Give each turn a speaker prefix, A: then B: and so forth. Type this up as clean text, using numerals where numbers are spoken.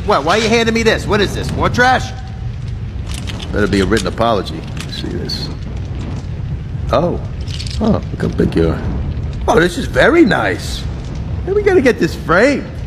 A: What? Why are you handing me this? What is this? More trash?
B: Better be a written apology. Let's see this. Oh, look how big you are. Oh, this is very nice. Hey, we gotta get this framed.